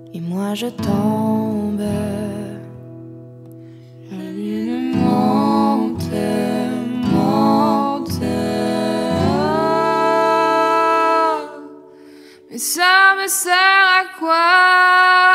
et moi je tombe. La lune monte, monte, mais ça me sert à quoi?